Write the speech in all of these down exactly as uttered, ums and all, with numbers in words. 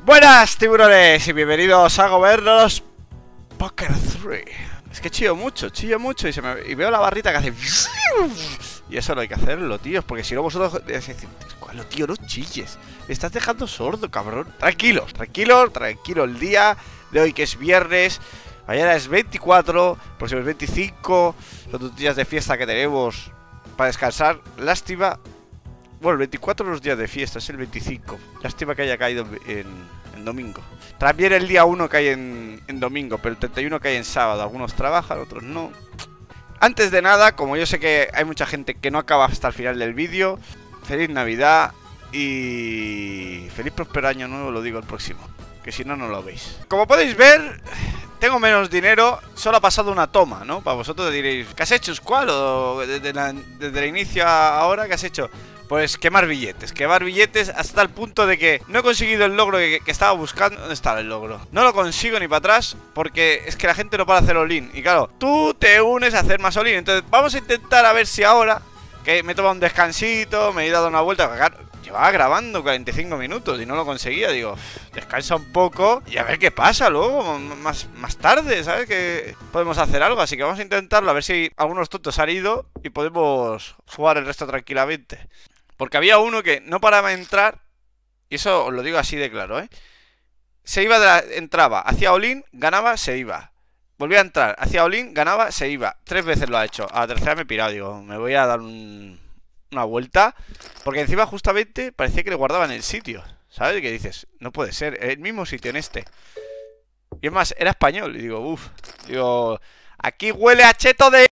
Buenas tiburones y bienvenidos a Gobernos Poker tres. Es que chillo mucho, chillo mucho y, se me, y veo la barrita que hace... Y eso no hay que hacerlo, tío, porque si no vosotros decís, ¿cuál, tío? No chilles. Me estás dejando sordo, cabrón. Tranquilo, tranquilo, tranquilo el día de hoy que es viernes. Mañana es veinticuatro, próximo es veinticinco. Son dos días de fiesta que tenemos para descansar. Lástima. Bueno, el veinticuatro no es días de fiesta, es el veinticinco. Lástima que haya caído en, en domingo. También el día uno cae en, en domingo, pero el treinta y uno cae en sábado. Algunos trabajan, otros no. Antes de nada, como yo sé que hay mucha gente que no acaba hasta el final del vídeo, feliz Navidad y feliz próspero año nuevo, lo digo el próximo, que si no, no lo veis. Como podéis ver, tengo menos dinero, solo ha pasado una toma, ¿no? Para vosotros diréis, ¿qué has hecho, Squall? O desde, la, desde el inicio a ahora, ¿qué has hecho? Pues quemar billetes, quemar billetes hasta el punto de que no he conseguido el logro que, que estaba buscando. ¿Dónde está el logro? No lo consigo ni para atrás porque es que la gente no para hacer all-in. Y claro, tú te unes a hacer más all-in. Entonces vamos a intentar a ver si ahora que me he tomado un descansito, me he dado una vuelta. Claro, llevaba grabando cuarenta y cinco minutos y no lo conseguía. Digo, descansa un poco y a ver qué pasa luego, más, más tarde, ¿sabes? Que podemos hacer algo, así que vamos a intentarlo. A ver si algunos tontos han ido y podemos jugar el resto tranquilamente. Porque había uno que no paraba de entrar, y eso os lo digo así de claro, ¿eh? Se iba de la, entraba, hacía all-in, ganaba, se iba. Volvía a entrar, hacía all-in, ganaba, se iba. Tres veces lo ha hecho. A la tercera me he pirado, digo, me voy a dar un, una vuelta. Porque encima justamente parecía que le guardaban el sitio, ¿sabes? Que dices, no puede ser, el mismo sitio en este. Y es más, era español, y digo, uff, digo, aquí huele a cheto de...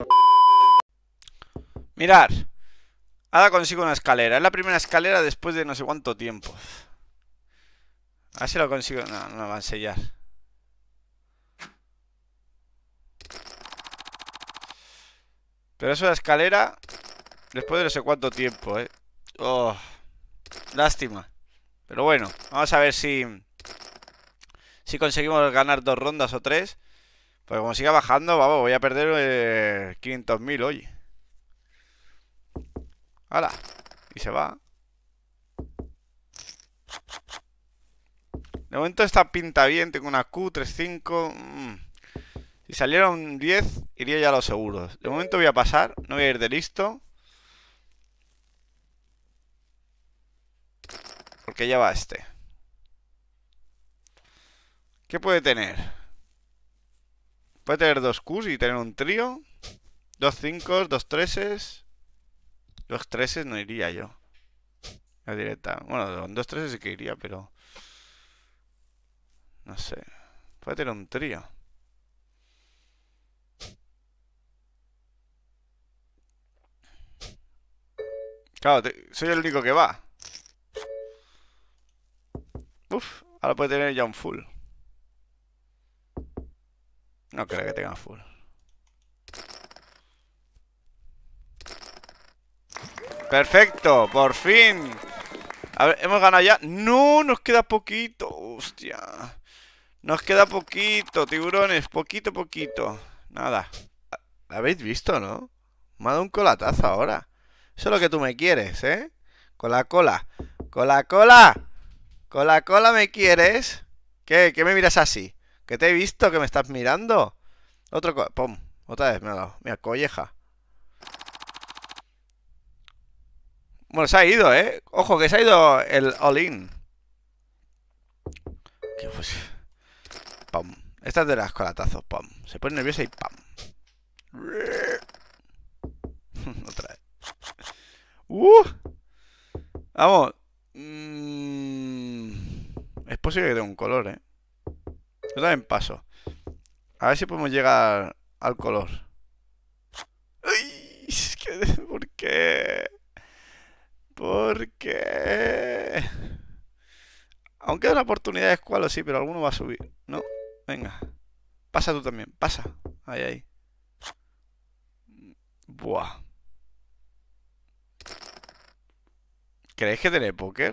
Mirad. Ahora consigo una escalera. Es la primera escalera después de no sé cuánto tiempo. A ver si lo consigo. No, no me va a enseñar. Pero es una escalera después de no sé cuánto tiempo, eh. Oh, lástima. Pero bueno, vamos a ver si Si conseguimos ganar dos rondas o tres. Porque como siga bajando, vamos, voy a perder eh, quinientos mil, oye. ¡Hala! Y se va. De momento esta pinta bien. Tengo una Q, tres cinco. Mm. Si saliera un diez, iría ya a los seguros. De momento voy a pasar. No voy a ir de listo. Porque ya va este. ¿Qué puede tener? Puede tener dos Qs y tener un trío. Dos cinco, dos treses. Dos treses no iría yo. La directa. Bueno, con dos treses sí que iría, pero... No sé. Puede tener un trío. Claro, te... soy el único que va. Uf, ahora puede tener ya un full. No creo que tenga full. Perfecto, por fin. A ver, hemos ganado ya. No, nos queda poquito. Hostia. Nos queda poquito, tiburones. Poquito, poquito. Nada. ¿La habéis visto, no? Me ha dado un colatazo ahora. Eso es lo que tú me quieres, ¿eh? Con la cola. Con la cola. Con la cola me quieres. ¿Qué? ¿Qué me miras así? ¿Que te he visto que me estás mirando? Otro co... Pum. Otra vez me ha dado. Mira, colleja. Bueno, se ha ido, ¿eh? Ojo, que se ha ido el all-in. Pues... Pum. Esta es de las colatazos, pum. Se pone nerviosa y pum. Otra vez. Uh. Vamos. Mm. Es posible que dé un color, ¿eh? Yo también paso. A ver si podemos llegar al color. Ay, es que... ¿Por qué? ¿Por qué? Aunque hay una oportunidad de escualo, sí, pero alguno va a subir. No, venga. Pasa tú también, pasa. Ahí, ahí. Buah. ¿Creéis que tiene póker?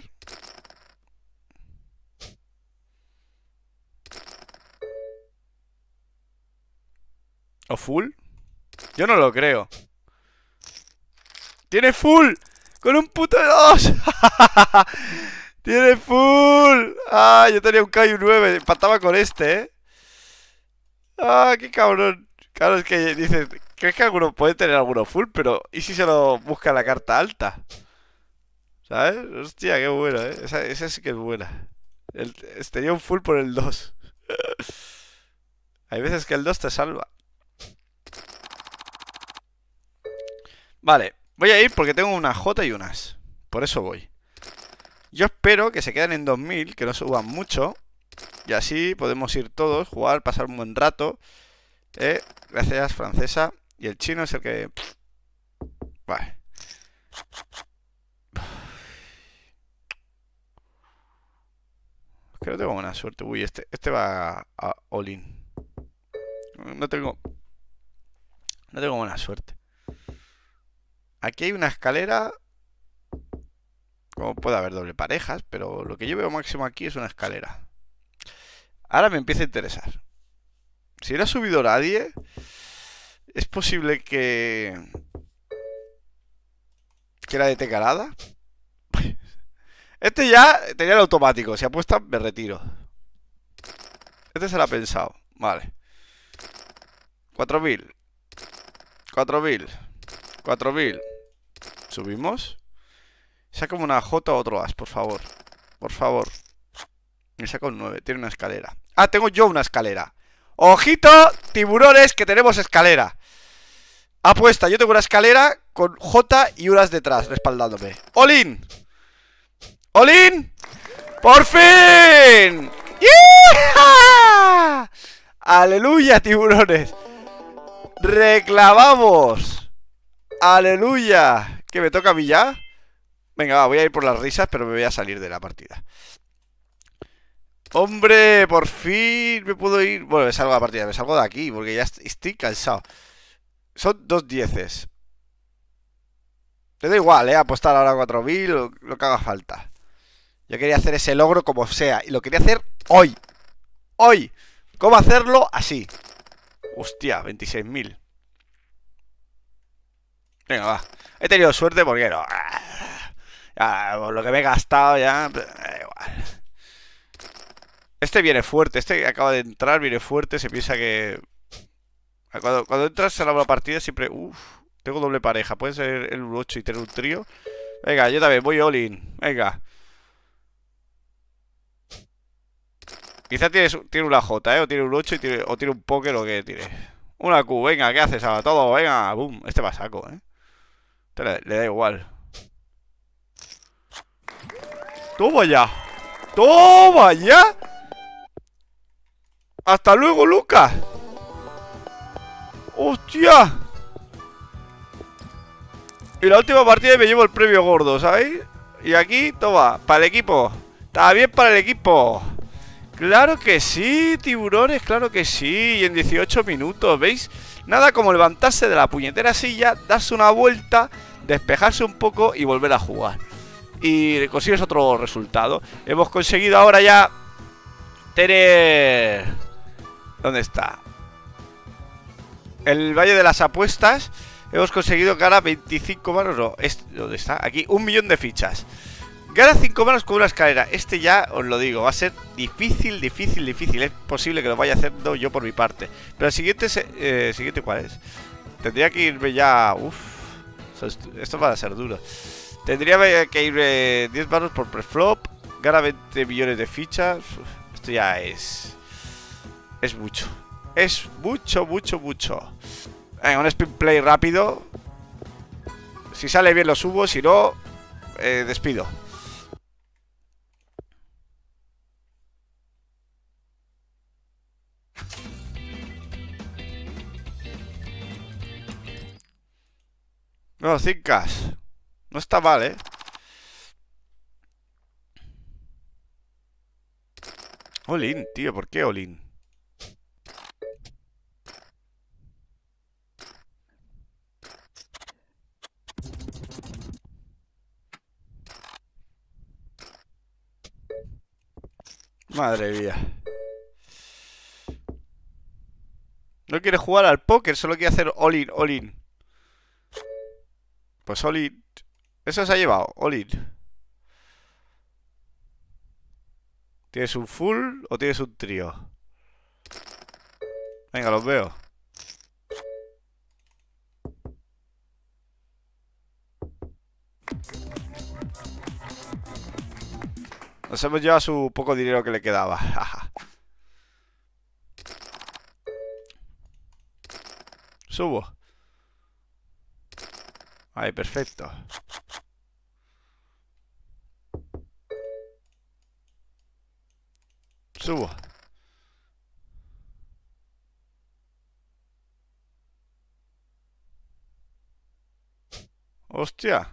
¿O full? Yo no lo creo. ¡Tiene full! ¡Con un puto de dos! ¡Tiene full! ¡Ah! Yo tenía un K y un nueve. Empataba con este, ¿eh? ¡Ah! ¡Qué cabrón! Claro, es que dices, ¿crees que alguno puede tener alguno full? Pero, ¿y si se lo busca la carta alta? ¿Sabes? Hostia, qué bueno, ¿eh? Esa, esa sí que es buena. El, tenía un full por el dos. Hay veces que el dos te salva. Vale, voy a ir porque tengo una J y unas. Por eso voy. Yo espero que se queden en dos mil, que no suban mucho. Y así podemos ir todos, jugar, pasar un buen rato. Eh, gracias, francesa. Y el chino es el que... Vale. Que no tengo buena suerte. Uy, este, este va a all-in. No tengo... No tengo buena suerte. Aquí hay una escalera. Como puede haber doble parejas, pero lo que yo veo máximo aquí es una escalera. Ahora me empieza a interesar. Si no ha subido nadie, es posible que... que era de Tecalada. Este ya tenía el automático. Si apuesta, me retiro. Este se lo ha pensado. Vale. cuatro mil. cuatro mil. cuatro mil. Subimos. Saca una J o otro As, por favor. Por favor. Me saca un nueve. Tiene una escalera. Ah, tengo yo una escalera. ¡Ojito, tiburones, que tenemos escalera! Apuesta, yo tengo una escalera con J y unas detrás, respaldándome. ¡All-in! ¡All-in! ¡Por fin! ¡Yeah! ¡Aleluya, tiburones! ¡Reclamamos! ¡Aleluya! ¿Que me toca a mí ya? Venga, va, voy a ir por las risas, pero me voy a salir de la partida. ¡Hombre! ¡Por fin me puedo ir! Bueno, me salgo de la partida, me salgo de aquí, porque ya estoy cansado. Son dos dieces. Te da igual, ¿eh? Apostar ahora cuatro mil, lo, lo que haga falta. Yo quería hacer ese logro como sea, y lo quería hacer hoy. ¡Hoy! ¿Cómo hacerlo? Así. Hostia, veintiséis mil. Venga, va. He tenido suerte porque no. Ya, por lo que me he gastado ya. Da igual. Este viene fuerte. Este que acaba de entrar viene fuerte. Se piensa que... Cuando, cuando entras a la partida siempre... Uff, tengo doble pareja. Puede ser el ocho y tener un trío. Venga, yo también voy all-in. Venga. Quizá tienes, tiene una J, ¿eh? O tiene un ocho y tiene, o tiene un póker o que tiene. Una Q, venga, ¿qué haces ahora? Todo, venga, boom. Este va a saco, ¿eh? Este le, le da igual. ¡Toma ya! ¡Toma ya! ¡Hasta luego, Lucas! ¡Hostia! Y la última partida me llevo el premio gordo, ¿sabéis? Y aquí, toma, para el equipo. Está bien para el equipo. Claro que sí, tiburones, claro que sí. Y en dieciocho minutos, ¿veis? Nada como levantarse de la puñetera silla, darse una vuelta, despejarse un poco y volver a jugar. Y consigues otro resultado. Hemos conseguido ahora ya tener... ¿Dónde está? El Valle de las Apuestas. Hemos conseguido ganar veinticinco manos. No, este, ¿dónde está? Aquí, un millón de fichas. Gana cinco manos con una escalera. Este ya, os lo digo, va a ser difícil, difícil, difícil. Es posible que lo vaya haciendo yo por mi parte. Pero el siguiente, eh, ¿siguiente cuál es? Tendría que irme ya... Uf, esto va a ser duro. Tendría que irme diez manos por preflop. Gana veinte millones de fichas. Uf, esto ya es... Es mucho. Es mucho, mucho, mucho. Venga, un spin play rápido. Si sale bien lo subo, si no, eh, despido. No, cincas. No está mal, ¿eh? All-in, tío, ¿por qué all-in? Madre mía. No quiere jugar al póker, solo quiere hacer all-in, all-in. Pues all-in. Eso se ha llevado, all-in. ¿Tienes un full o tienes un trío? Venga, los veo. Nos hemos llevado su poco dinero que le quedaba. Subo. Ahí, perfecto. Subo. Hostia.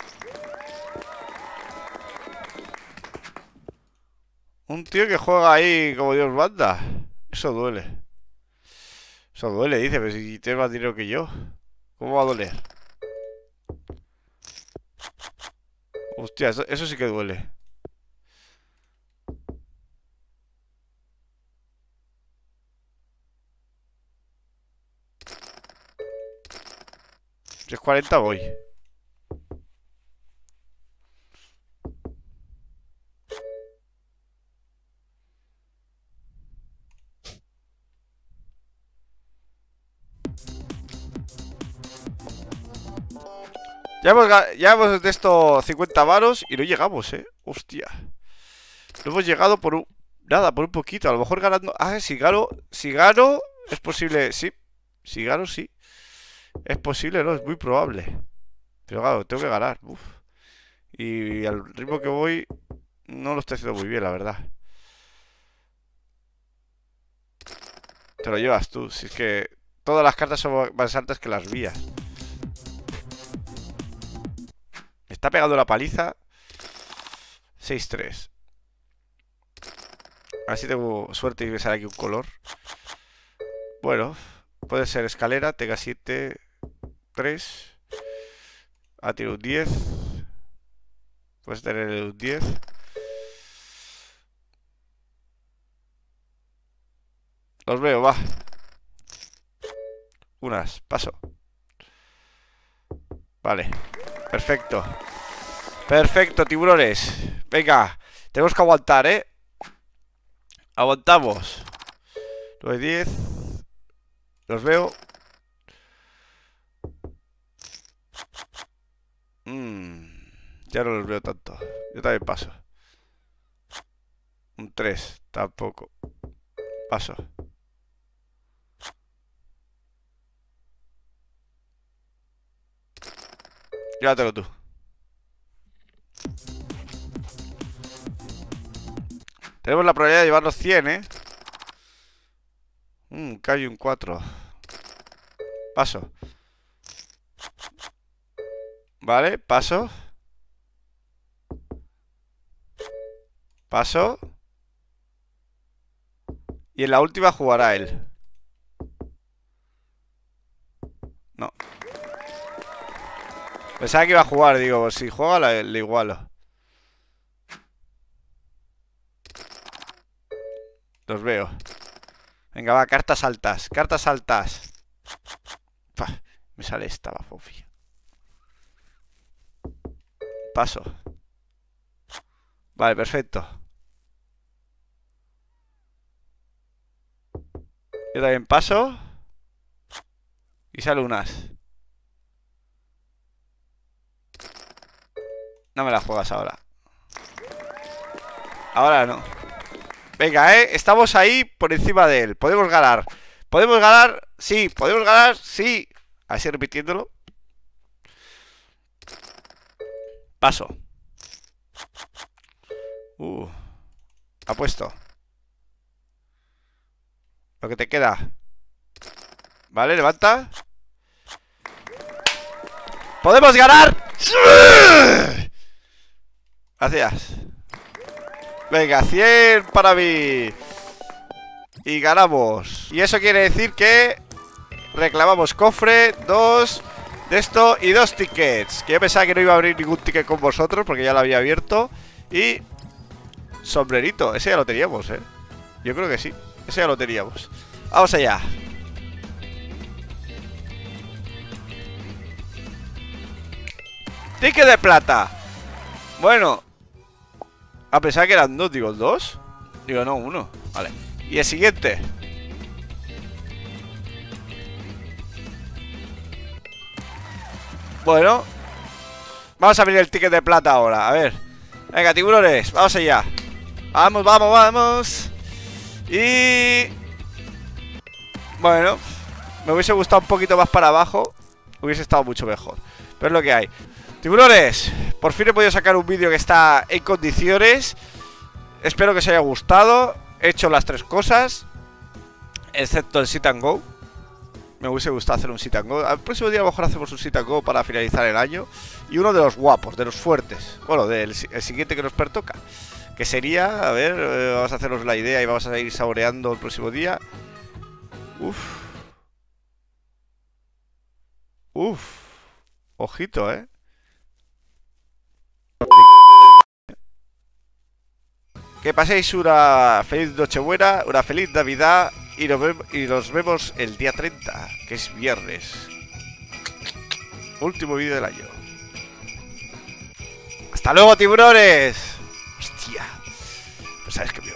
Un tío que juega ahí como Dios manda. Eso duele. Eso duele, dice, pero si tienes más dinero que yo, ¿cómo va a doler? Hostia, eso, eso sí que duele. tres cuarenta voy. Ya hemos, ya hemos de estos cincuenta varos y no llegamos, eh. Hostia. No hemos llegado por un... Nada, por un poquito. A lo mejor ganando... Ah, si gano... Si gano... Es posible... Sí. Si gano, sí. Es posible, ¿no? Es muy probable. Pero claro, tengo que ganar. Uf. Y al ritmo que voy... No lo estoy haciendo muy bien, la verdad. Te lo llevas tú. Si es que... Todas las cartas son más altas que las vías. Me está pegando la paliza. seis tres. A ver si tengo suerte y me sale aquí un color. Bueno, puede ser escalera. Tenga siete, tres. Ah, tiene un diez. Puedes tener un diez. Los veo, va. Unas, paso. Vale, perfecto. Perfecto, tiburones. Venga, tenemos que aguantar, ¿eh? Aguantamos. nueve, diez. Los veo. Mm, ya no los veo tanto. Yo también paso. Un tres, tampoco. Paso. Llévatelo tú. Tenemos la probabilidad de llevarnos cien, ¿eh? Un K un cuatro. Paso. Vale, paso. Paso. Y en la última jugará él. No. Pensaba que iba a jugar, digo, si juega le, le igualo. Los veo. Venga, va, cartas altas. Cartas altas. Pah, me sale esta, va, fofi. Paso. Vale, perfecto. Yo también paso. Y sale unas. No me la juegas ahora. Ahora no. Venga, eh, estamos ahí por encima de él. Podemos ganar. ¿Podemos ganar? Sí, podemos ganar, sí. Así repitiéndolo. Paso. Uh. Apuesto. Lo que te queda. Vale, levanta. ¡Podemos ganar! ¡Sí! Gracias. Venga, cien para mí. Y ganamos. Y eso quiere decir que reclamamos cofre, dos de esto y dos tickets. Que yo pensaba que no iba a abrir ningún ticket con vosotros porque ya lo había abierto. Y sombrerito, ese ya lo teníamos, eh. Yo creo que sí, ese ya lo teníamos. Vamos allá. Ticket de plata. Bueno, a pesar que eran dos, digo, dos. Digo, no, uno. Vale. Y el siguiente. Bueno. Vamos a abrir el ticket de plata ahora. A ver. Venga, tiburones. Vamos allá. Vamos, vamos, vamos. Y... Bueno. Me hubiese gustado un poquito más para abajo. Hubiese estado mucho mejor. Pero es lo que hay. Tiburones. Por fin he podido sacar un vídeo que está en condiciones. Espero que os haya gustado. He hecho las tres cosas, excepto el sit and go. Me hubiese gustado hacer un sit and go. Al próximo día a lo mejor hacemos un sit and go para finalizar el año. Y uno de los guapos, de los fuertes. Bueno, del el siguiente que nos pertoca, que sería, a ver, eh, vamos a hacernos la idea y vamos a ir saboreando el próximo día. Uf. Uf. Ojito, eh. Que paséis una feliz Nochebuena, una feliz Navidad y nos, ve y nos vemos el día treinta, que es viernes. Último vídeo del año. ¡Hasta luego, tiburones! Hostia. Pues sabes que me